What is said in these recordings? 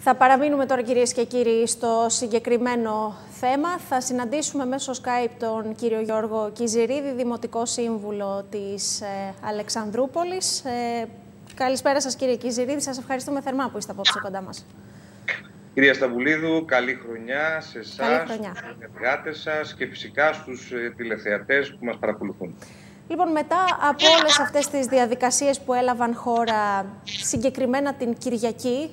Θα παραμείνουμε τώρα, κυρίες και κύριοι, στο συγκεκριμένο θέμα. Θα συναντήσουμε μέσω Skype τον κύριο Γιώργο Κυζηρίδη, Δημοτικό Σύμβουλο της Αλεξανδρούπολης. Καλησπέρα σας, κύριε Κυζηρίδη. Σας ευχαριστούμε θερμά που είστε απόψε κοντά μας. Κυρία Σταυλίδου, καλή χρονιά σε εσάς, στους συνεργάτες σας και φυσικά στους τηλεθεατές που μας παρακολουθούν. Λοιπόν, μετά από όλες αυτές τις διαδικασίες που έλαβαν χώρα συγκεκριμένα την Κυριακή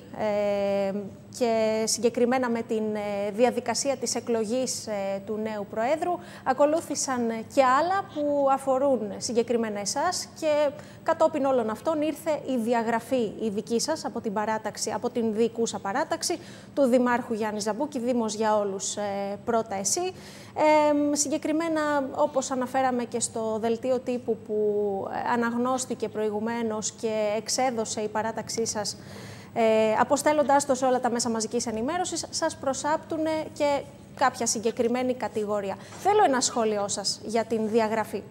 και συγκεκριμένα με την διαδικασία της εκλογής του νέου Προέδρου, ακολούθησαν και άλλα που αφορούν συγκεκριμένα εσάς και κατόπιν όλων αυτών ήρθε η διαγραφή η δική σας από την παράταξη, από την διοικούσα παράταξη του Δημάρχου Γιάννη Ζαμπούκη, Δήμος για όλους πρώτα εσύ. Συγκεκριμένα, όπως αναφέραμε και στο δελτίο τύπου που αναγνώστηκε προηγουμένως και εξέδωσε η παράταξή σας, αποστέλλοντάς το σε όλα τα μέσα μαζικής ενημέρωσης, σας προσάπτουν και κάποια συγκεκριμένη κατηγορία. Θέλω ένα σχόλιο σας για την διαγραφή.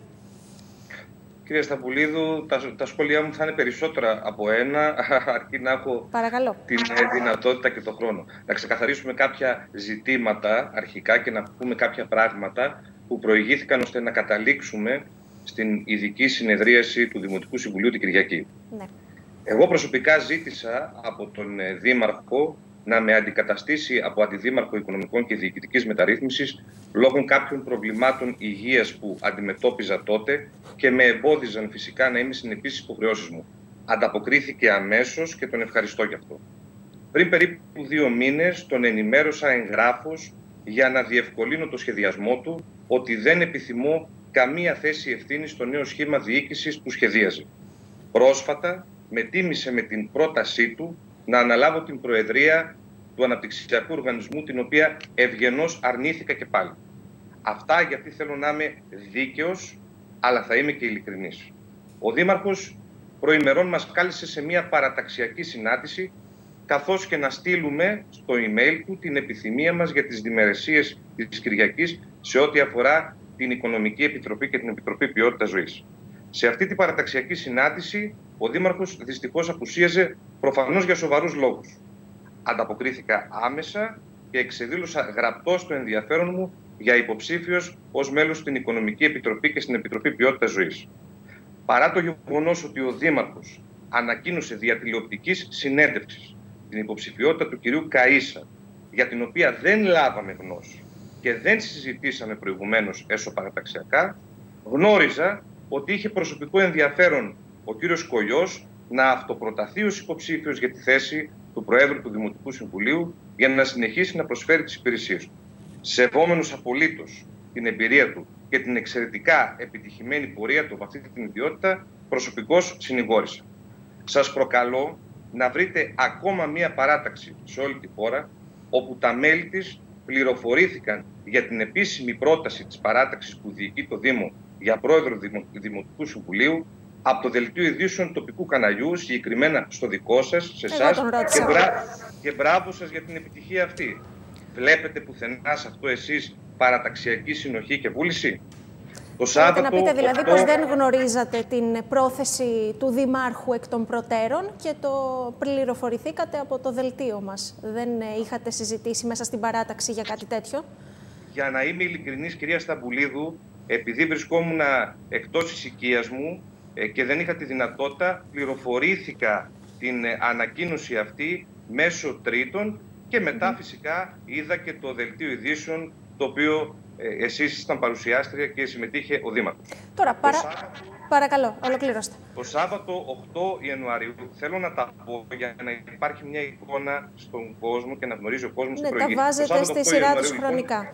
Κυρία Σταυλίδου, τα σχόλιά μου θα είναι περισσότερα από ένα, αρκεί να έχω την δυνατότητα και τον χρόνο. Να ξεκαθαρίσουμε κάποια ζητήματα αρχικά και να πούμε κάποια πράγματα που προηγήθηκαν ώστε να καταλήξουμε στην ειδική συνεδρίαση του Δημοτικού Συμβουλίου την Κυριακή. Ναι. Εγώ προσωπικά ζήτησα από τον Δήμαρχο να με αντικαταστήσει από Αντιδήμαρχο Οικονομικών και Διοικητικής Μεταρρύθμισης λόγω κάποιων προβλημάτων υγείας που αντιμετώπιζα τότε και με εμπόδιζαν φυσικά να είμαι συνεπής στις υποχρεώσεις μου. Ανταποκρίθηκε αμέσως και τον ευχαριστώ γι' αυτό. Πριν περίπου 2 μήνες τον ενημέρωσα εγγράφος για να διευκολύνω το σχεδιασμό του ότι δεν επιθυμώ καμία θέση ευθύνης στο νέο σχήμα διοίκησης που σχεδίαζε. Πρόσφατα με τίμησε με την πρότασή του να αναλάβω την Προεδρία του Αναπτυξιακού Οργανισμού, την οποία ευγενώς αρνήθηκα και πάλι. Αυτά γιατί θέλω να είμαι δίκαιος, αλλά θα είμαι και ειλικρινής. Ο Δήμαρχος προημερών μας κάλεσε σε μια παραταξιακή συνάντηση, καθώς και να στείλουμε στο email του την επιθυμία μας για τις διμερεσίες της Κυριακής σε ό,τι αφορά την Οικονομική Επιτροπή και την Επιτροπή Ποιότητας Ζωής. Σε αυτή την παραταξιακή συνάντηση, ο Δήμαρχος δυστυχώς απουσίαζε, προφανώς για σοβαρούς λόγους. Ανταποκρίθηκα άμεσα και εξεδήλωσα γραπτός το ενδιαφέρον μου για υποψήφιος ως μέλος στην Οικονομική Επιτροπή και στην Επιτροπή Ποιότητας Ζωής. Παρά το γεγονός ότι ο Δήμαρχος ανακοίνωσε δια τηλεοπτικής συνέντευξης την υποψηφιότητα του κυρίου Καΐσα, για την οποία δεν λάβαμε γνώση και δεν συζητήσαμε προηγουμένως έσω-παραταξιακά, γνώριζα ότι είχε προσωπικό ενδιαφέρον ο κύριος Κολλιός να αυτοπροταθεί ως υποψήφιος για τη θέση του Προέδρου του Δημοτικού Συμβουλίου για να συνεχίσει να προσφέρει τις υπηρεσίες του. Σεβόμενος απολύτως την εμπειρία του και την εξαιρετικά επιτυχημένη πορεία του από αυτή την ιδιότητα, προσωπικώς συνηγόρησα. Σας προκαλώ να βρείτε ακόμα μία παράταξη σε όλη τη χώρα, όπου τα μέλη της πληροφορήθηκαν για την επίσημη πρόταση της παράταξης που διοικεί το Δήμο για Πρόεδρο Δημοτικού Συμβουλίου από το Δελτίο Ειδήσεων τοπικού καναλιού, συγκεκριμένα στο δικό σας, σε εσάς, και μπράβο σας για την επιτυχία αυτή. Βλέπετε πουθενά σε αυτό εσείς παραταξιακή συνοχή και βούληση? Θέλετε να πείτε δηλαδή πως δεν γνωρίζατε την πρόθεση του Δημάρχου εκ των προτέρων και το πληροφορηθήκατε από το δελτίο μας? Δεν είχατε συζητήσει μέσα στην παράταξη για κάτι τέτοιο? Για να είμαι ειλικρινής, κυρία Σταυλίδου, επειδή βρισκόμουν εκτός της οικίας μου και δεν είχα τη δυνατότητα, πληροφορήθηκα την ανακοίνωση αυτή μέσω τρίτων και μετά φυσικά είδα και το δελτίο ειδήσεων, το οποίο εσείς ήσταν παρουσιάστρια και συμμετείχε ο Δήμαρχος. Τώρα, παρακαλώ, ολοκληρώστε. Το Σάββατο 8 Ιανουαρίου, θέλω να τα πω για να υπάρχει μια εικόνα στον κόσμο και να γνωρίζει ο κόσμος τι προηγήθηκε. Τα βάζετε στη σειρά τους χρονικά.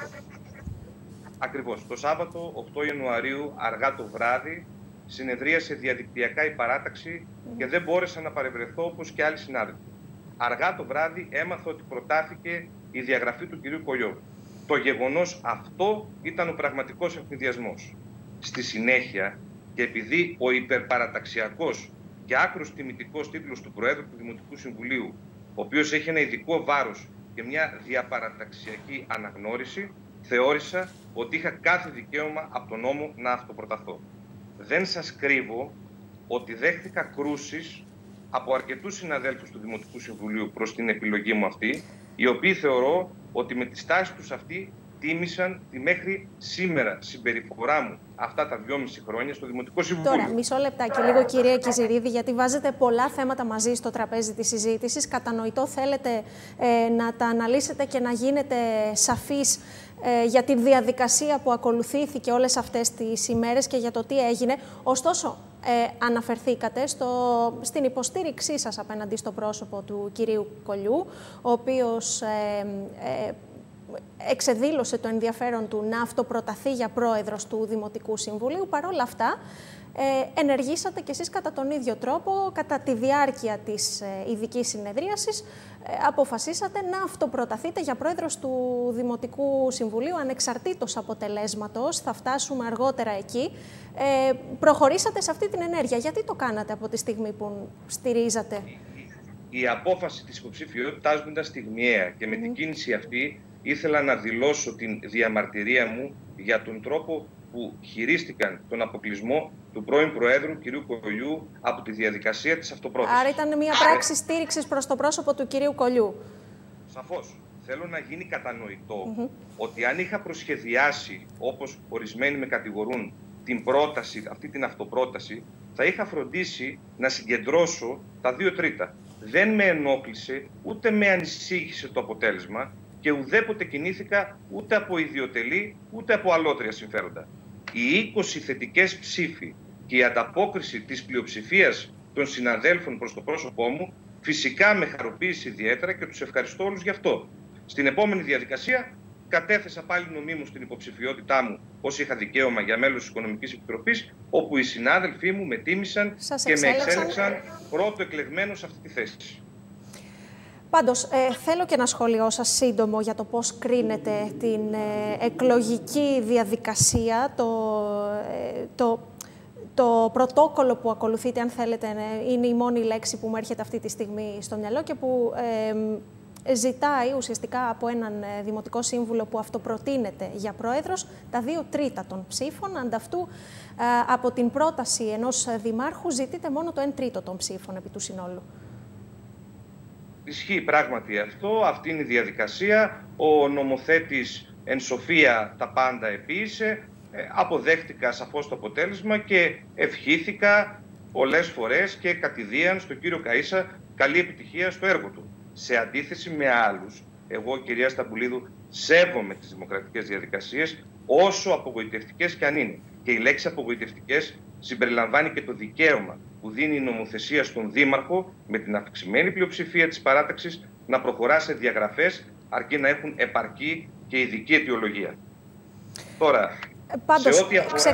Ακριβώς. Το Σάββατο 8 Ιανουαρίου, αργά το βράδυ, συνεδρίασε διαδικτυακά η παράταξη και δεν μπόρεσα να παρευρεθώ όπως και άλλοι συνάδελφοι. Αργά το βράδυ έμαθα ότι προτάθηκε η διαγραφή του κυρίου Κολλιού. Το γεγονός αυτό ήταν ο πραγματικός ευνηδιασμός. Στη συνέχεια, και επειδή ο υπερπαραταξιακός και άκρος τιμητικός τίτλος του Προέδρου του Δημοτικού Συμβουλίου, ο οποίος έχει ένα ειδικό βάρος και μια διαπαραταξιακή αναγνώριση, θεώρησα ότι είχα κάθε δικαίωμα από τον νόμο να αυτοπροταθώ. Δεν σας κρύβω ότι δέχτηκα κρούσεις από αρκετούς συναδέλφους του Δημοτικού Συμβουλίου προς την επιλογή μου αυτή, οι οποίοι θεωρώ ότι με τη στάση τους αυτή τίμησαν τη μέχρι σήμερα συμπεριφορά μου αυτά τα 2,5 χρόνια στο Δημοτικό Συμβούλιο. Τώρα, μισό λεπτάκι λίγο, κυρία Κιζηρίδη, γιατί βάζετε πολλά θέματα μαζί στο τραπέζι της συζήτησης. Κατανοητό, θέλετε να τα αναλύσετε και να γίνετε σαφείς για τη διαδικασία που ακολουθήθηκε όλες αυτές τις ημέρες και για το τι έγινε. Ωστόσο, αναφερθήκατε στην υποστήριξή σας απέναντι στο πρόσωπο του κυρίου Κολλιού, ο οποίος εξεδήλωσε το ενδιαφέρον του να αυτοπροταθεί για πρόεδρος του Δημοτικού Συμβουλίου. Παρ' όλα αυτά, ενεργήσατε κι εσείς κατά τον ίδιο τρόπο, κατά τη διάρκεια της ειδικής συνεδρίασης, αποφασίσατε να αυτοπροταθείτε για πρόεδρος του Δημοτικού Συμβουλίου, ανεξαρτήτως αποτελέσματος, θα φτάσουμε αργότερα εκεί. Προχωρήσατε σε αυτή την ενέργεια. Γιατί το κάνατε από τη στιγμή που στηρίζατε? Η απόφαση της υποψηφιότητάς μου ήταν στιγμιαία και με την κίνηση αυτή ήθελα να δηλώσω την διαμαρτυρία μου για τον τρόπο που χειρίστηκαν τον αποκλεισμό του πρώην Προέδρου κυρίου Κολλιού από τη διαδικασία της αυτοπρότασης. Άρα ήταν μια πράξη στήριξης προς το πρόσωπο του κυρίου Κολλιού. Σαφώς. Θέλω να γίνει κατανοητό ότι αν είχα προσχεδιάσει, όπως ορισμένοι με κατηγορούν, την πρόταση, αυτή την αυτοπρόταση, θα είχα φροντίσει να συγκεντρώσω τα 2 τρίτα. Δεν με ενόχλησε, ούτε με ανησύχησε το αποτέλεσμα και ουδέποτε κινήθηκα ούτε από ιδιωτελή, ούτε από αλότρια συμφέροντα. Οι 20 θετικές ψήφοι και η ανταπόκριση της πλειοψηφίας των συναδέλφων προς το πρόσωπό μου φυσικά με χαροποίησε ιδιαίτερα και τους ευχαριστώ όλους γι' αυτό. Στην επόμενη διαδικασία κατέθεσα πάλι νομίμως την υποψηφιότητά μου ως είχα δικαίωμα για μέλος της Οικονομικής Επιτροπής, όπου οι συνάδελφοί μου με τίμησαν και με εξέλεξαν πρώτο εκλεγμένο σε αυτή τη θέση. Πάντως, θέλω και ένα σχόλιο σας σύντομο για το πώς κρίνετε την εκλογική διαδικασία, το πρωτόκολλο που ακολουθείτε, αν θέλετε, είναι η μόνη λέξη που μου έρχεται αυτή τη στιγμή στο μυαλό και που ζητάει ουσιαστικά από έναν δημοτικό σύμβουλο που αυτοπροτείνεται για πρόεδρος τα 2 τρίτα των ψήφων. Ανταυτού, από την πρόταση ενός δημάρχου ζητείτε μόνο το 1 τρίτο των ψήφων επί του συνόλου. Ισχύει πράγματι αυτό, αυτή είναι η διαδικασία. Ο νομοθέτης εν σοφία τα πάντα επίησε. Αποδέχτηκα σαφώς το αποτέλεσμα και ευχήθηκα πολλές φορές και κατηδίαν στον κύριο Καΐσα καλή επιτυχία στο έργο του. Σε αντίθεση με άλλους, εγώ, κυρία Σταμπουλίδου, σέβομαι τις δημοκρατικές διαδικασίες, όσο απογοητευτικές κι αν είναι. Και η λέξη απογοητευτικές συμπεριλαμβάνει και το δικαίωμα που δίνει η νομοθεσία στον Δήμαρχο, με την αυξημένη πλειοψηφία της παράταξης, να προχωρά σε διαγραφές, αρκεί να έχουν επαρκή και ειδική αιτιολογία. Τώρα, πάντως,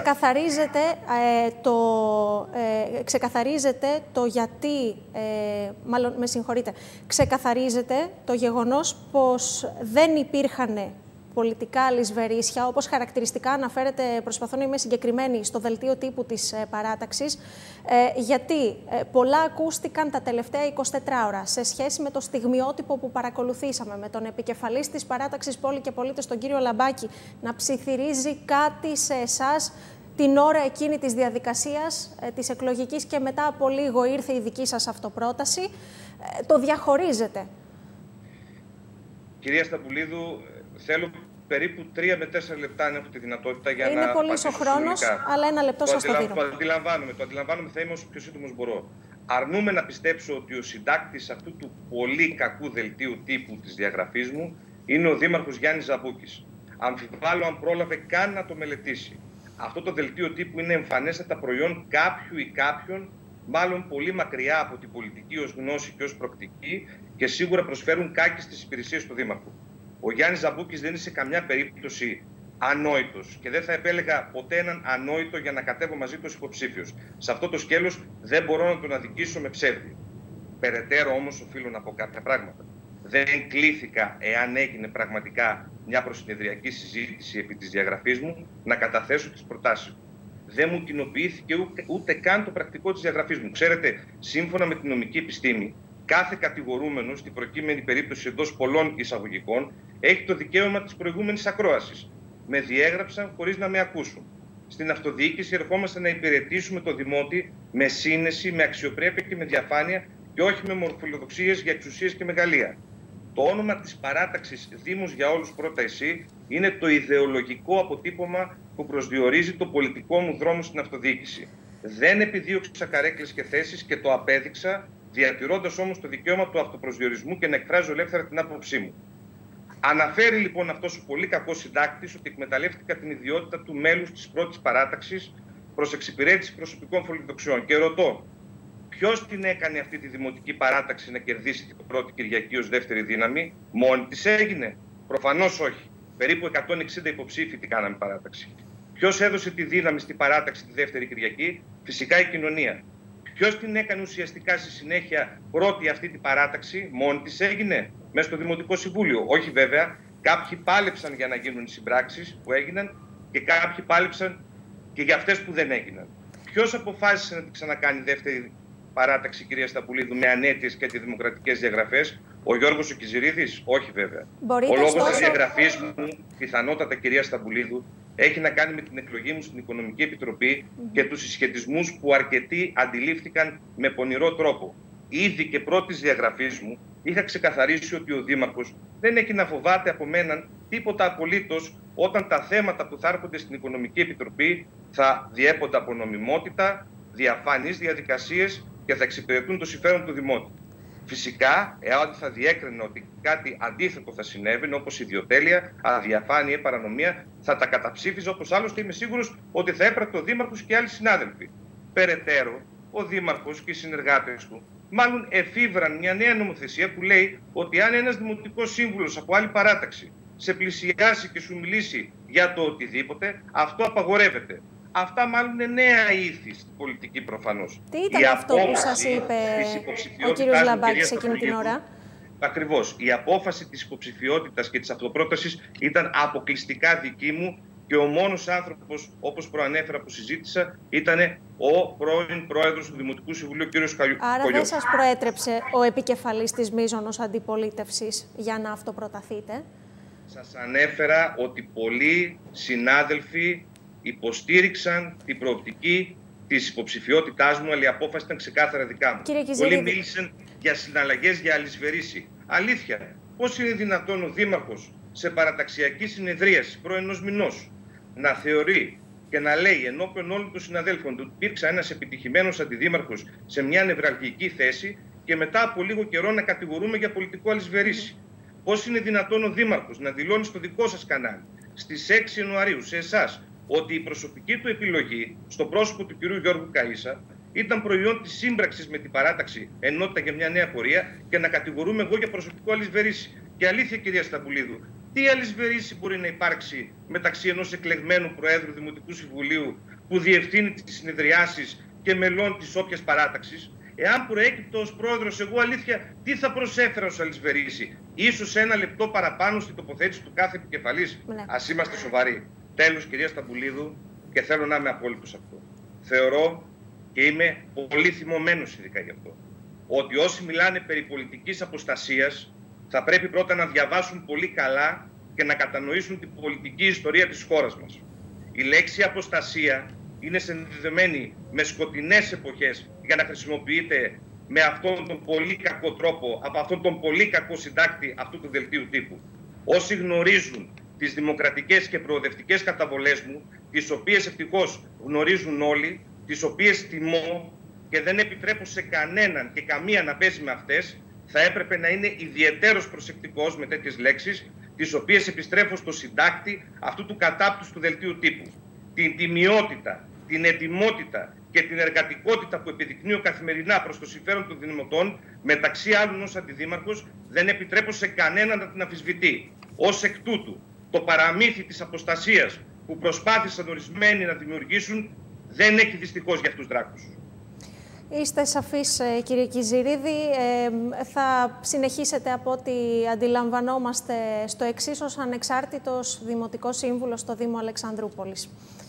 ξεκαθαρίζεται το γιατί, μάλλον με συγχωρείτε, ξεκαθαρίζεται το γεγονός πως δεν υπήρχαν πολιτικά λησβερίσια, όπως χαρακτηριστικά αναφέρεται, προσπαθώ να είμαι συγκεκριμένη, στο δελτίο τύπου της παράταξης, γιατί πολλά ακούστηκαν τα τελευταία 24 ώρα σε σχέση με το στιγμιότυπο που παρακολουθήσαμε, με τον επικεφαλής της παράταξης Πόλη και Πολίτες, τον κύριο Λαμπάκη, να ψιθυρίζει κάτι σε εσάς την ώρα εκείνη της διαδικασίας της εκλογικής και μετά από λίγο ήρθε η δική σας αυτοπρόταση. Το διαχωρίζετε. Κυρία Σταμπουλίδου, θέλω περίπου 3 με 4 λεπτά να έχω τη δυνατότητα για είναι να πολύς ο χρόνος, αλλά 1 λεπτό σας το δίνω. Το αντιλαμβάνομαι, θα είμαι όσο πιο σύντομος μπορώ. Αρνούμε να πιστέψω ότι ο συντάκτης αυτού του πολύ κακού δελτίου τύπου της διαγραφής μου είναι ο Δήμαρχος Γιάννης Ζαμπούκης. Αμφιβάλλω αν πρόλαβε καν να το μελετήσει. Αυτό το δελτίο τύπου είναι εμφανέστατα προϊόν κάποιου ή κάποιον, μάλλον πολύ μακριά από την πολιτική ως γνώση και ως προκτική, και σίγουρα προσφέρουν κάκιστες υπηρεσίες του Δήμαρχου. Ο Γιάννης Ζαμπούκης δεν είναι σε καμιά περίπτωση ανόητος και δεν θα επέλεγα ποτέ έναν ανόητο για να κατέβω μαζί του ως υποψήφιος. Σε αυτό το σκέλος δεν μπορώ να τον αδικήσω με ψεύδι. Περαιτέρω όμως οφείλω να πω κάποια πράγματα. Δεν κλήθηκα, εάν έγινε πραγματικά μια προσυνεδριακή συζήτηση επί της διαγραφής μου, να καταθέσω τις προτάσεις μου. Δεν μου κοινοποιήθηκε ούτε καν το πρακτικό της διαγραφής μου. Ξέρετε, σύμφωνα με την νομική επιστήμη, κάθε κατηγορούμενος, στην προκείμενη περίπτωση εντός πολλών εισαγωγικών, έχει το δικαίωμα της προηγούμενης ακρόασης. Με διέγραψαν χωρίς να με ακούσουν. Στην αυτοδιοίκηση ερχόμαστε να υπηρετήσουμε το δημότη με σύνεση, με αξιοπρέπεια και με διαφάνεια και όχι με μορφολοδοξίες για εξουσίες και μεγαλεία. Το όνομα της παράταξης Δήμος για όλους πρώτα εσύ είναι το ιδεολογικό αποτύπωμα που προσδιορίζει το πολιτικό μου δρόμο στην αυτοδιοίκηση. Δεν επιδίωξα καρέκλες και θέσεις και το απέδειξα, διατηρώντας όμως το δικαίωμα του αυτοπροσδιορισμού και να εκφράζω ελεύθερα την άποψή μου. Αναφέρει λοιπόν αυτός ο πολύ κακός συντάκτης ότι εκμεταλλεύτηκα την ιδιότητα του μέλους της πρώτης παράταξης προς εξυπηρέτηση προσωπικών φιλοδοξιών. Και ρωτώ, ποιος την έκανε αυτή τη δημοτική παράταξη να κερδίσει την πρώτη Κυριακή ως δεύτερη δύναμη? Μόνη της έγινε? Προφανώς όχι. Περίπου 160 υποψήφοι την κάναμε παράταξη. Ποιος έδωσε τη δύναμη στην παράταξη τη δεύτερη Κυριακή? Φυσικά η κοινωνία. Ποιος την έκανε ουσιαστικά στη συνέχεια πρώτη αυτή την παράταξη? Μόνη της έγινε? Μέσα στο Δημοτικό Συμβούλιο? Όχι βέβαια. Κάποιοι πάλεψαν για να γίνουν οι συμπράξεις που έγιναν και κάποιοι πάλεψαν και για αυτές που δεν έγιναν. Ποιος αποφάσισε να την ξανακάνει δεύτερη παράταξη, κυρία Σταμπουλίδου, με ανέτειες και αντιδημοκρατικές διαγραφές? Ο Γιώργος ο Κιζηρίδης? Όχι βέβαια. Ο λόγος της διαγραφής μου, πιθανότατα, κυρία Σταμπουλίδου, έχει να κάνει με την εκλογή μου στην Οικονομική Επιτροπή και τους συσχετισμούς που αρκετοί αντιλήφθηκαν με πονηρό τρόπο. Ήδη και πρώτης διαγραφής μου είχα ξεκαθαρίσει ότι ο Δήμαρχος δεν έχει να φοβάται από μέναν τίποτα απολύτως όταν τα θέματα που θα έρχονται στην Οικονομική Επιτροπή θα διέπονται από νομιμότητα, διαφανείς διαδικασίες και θα εξυπηρετούν το συμφέρον του Δημότη. Φυσικά, εάν θα διέκρινε ότι κάτι αντίθετο θα συνέβαινε, όπως ιδιοτέλεια, αδιαφάνεια ή παρανομία, θα τα καταψήφιζε, όπως άλλωστε είμαι σίγουρος ότι θα έπρεπε ο Δήμαρχος και άλλοι συνάδελφοι. Περαιτέρω, ο Δήμαρχος και οι συνεργάτες του μάλλον εφήβραν μια νέα νομοθεσία που λέει ότι αν ένας δημοτικός σύμβουλος από άλλη παράταξη σε πλησιάσει και σου μιλήσει για το οτιδήποτε, αυτό απαγορεύεται. Αυτά μάλλον είναι νέα ήθη στην πολιτική προφανώς. Τι ήταν αυτό που σας είπε ο κύριος Λαμπάκης εκείνη την ώρα? Ακριβώς. Η απόφαση της υποψηφιότητας και της αυτοπρότασης ήταν αποκλειστικά δική μου και ο μόνος άνθρωπος, όπως προανέφερα, που συζήτησα ήταν ο πρώην πρόεδρος του Δημοτικού Συμβουλίου, κ. Κολιός. Άρα δεν σας προέτρεψε ο επικεφαλής της μείζωνος αντιπολίτευσης για να αυτοπροταθείτε? Σας ανέφερα ότι πολλοί συνάδελφοι υποστήριξαν την προοπτική της υποψηφιότητάς μου, αλλά η απόφαση ήταν ξεκάθαρα δικά μου. Πολλοί μίλησαν για συναλλαγές για αλυσβερίση. Αλήθεια, πώς είναι δυνατόν ο Δήμαρχος σε παραταξιακή συνεδρίαση προ ενός μηνός να θεωρεί και να λέει ενώπιον όλων των συναδέλφων του ότι υπήρξε ένας επιτυχημένος αντιδήμαρχος σε μια νευραλγική θέση και μετά από λίγο καιρό να κατηγορούμε για πολιτικό αλυσβερίση? Πώς είναι δυνατόν ο Δήμαρχος να δηλώνει στο δικό σας κανάλι στις 6 Ιανουαρίου σε εσάς ότι η προσωπική του επιλογή στο πρόσωπο του κ. Γιώργου Καΐσα ήταν προϊόν της σύμπραξης με την παράταξη Ενότητα για μια νέα πορεία και να κατηγορούμε εγώ για προσωπικό αλυσβερίση? Και αλήθεια, κυρία Σταμπουλίδου, τι αλυσβερίση μπορεί να υπάρξει μεταξύ ενός εκλεγμένου Προέδρου Δημοτικού Συμβουλίου που διευθύνει τις συνεδριάσεις και μελών της όποιας παράταξης? Εάν προέκυπτο ως πρόεδρος εγώ, αλήθεια, τι θα προσέφερα ως αλυσβερίση? Ίσως ένα λεπτό παραπάνω στην τοποθέτηση του κάθε επικεφαλής. Ας είμαστε σοβαροί. Τέλος, κυρία Σταμπουλίδου, και θέλω να είμαι απόλυτος αυτό. Θεωρώ και είμαι πολύ θυμωμένος ειδικά γι' αυτό, ότι όσοι μιλάνε περί πολιτικής αποστασίας θα πρέπει πρώτα να διαβάσουν πολύ καλά και να κατανοήσουν την πολιτική ιστορία της χώρας μας. Η λέξη αποστασία είναι συνδεδεμένη με σκοτεινές εποχές για να χρησιμοποιείται με αυτόν τον πολύ κακό τρόπο, από αυτόν τον πολύ κακό συντάκτη αυτού του δελτίου τύπου. Όσοι γνωρίζουν τις δημοκρατικές και προοδευτικές καταβολές μου, τις οποίες ευτυχώς γνωρίζουν όλοι, τις οποίες τιμώ και δεν επιτρέπω σε κανέναν και καμία να παίζει με αυτές, θα έπρεπε να είναι ιδιαιτέρως προσεκτικός με τέτοιες λέξεις, τις οποίες επιστρέφω στο συντάκτη αυτού του κατάπτους του δελτίου τύπου. Την τιμιότητα, την ετοιμότητα και την εργατικότητα που επιδεικνύω καθημερινά προς το συμφέρον των δημοτών, μεταξύ άλλων ως αντιδήμαρχος, δεν επιτρέπω σε κανέναν να την αμφισβητεί. Ως εκ τούτου, το παραμύθι της αποστασίας που προσπάθησαν ορισμένοι να δημιουργήσουν δεν έχει δυστυχώς για αυτούς δράκους. Είστε σαφείς, κύριε Κιζηρίδη. Θα συνεχίσετε, από ό,τι αντιλαμβανόμαστε, στο εξής ως ανεξάρτητος δημοτικός σύμβουλος στο Δήμο Αλεξανδρούπολης.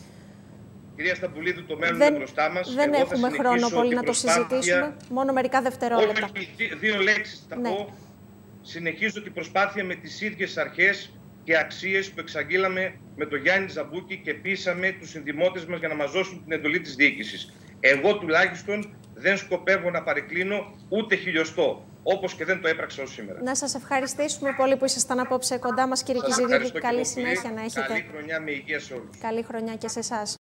Κυρία Σταμπουλίδου, το μέλλον είναι μπροστά μας. Δεν έχουμε χρόνο πολύ να το συζητήσουμε. Μόνο μερικά δευτερόλεπτα. Όχι, δύο λέξεις θα πω. Συνεχίζω την προσπάθεια με τις ίδιες αρχές και αξίες που εξαγγείλαμε με τον Γιάννη Ζαμπούκη και πείσαμε τους συνδημότες μας για να μας δώσουν την εντολή της διοίκησης. Εγώ τουλάχιστον δεν σκοπεύω να παρεκκλίνω ούτε χιλιοστό, όπως και δεν το έπραξα ως σήμερα. Να σας ευχαριστήσουμε πολύ που ήσασταν απόψε κοντά μας, κύριε Κυζηρίδη. Καλή συνέχεια να έχετε. Καλή χρονιά με υγεία σε όλους. Καλή χρονιά και σε εσάς.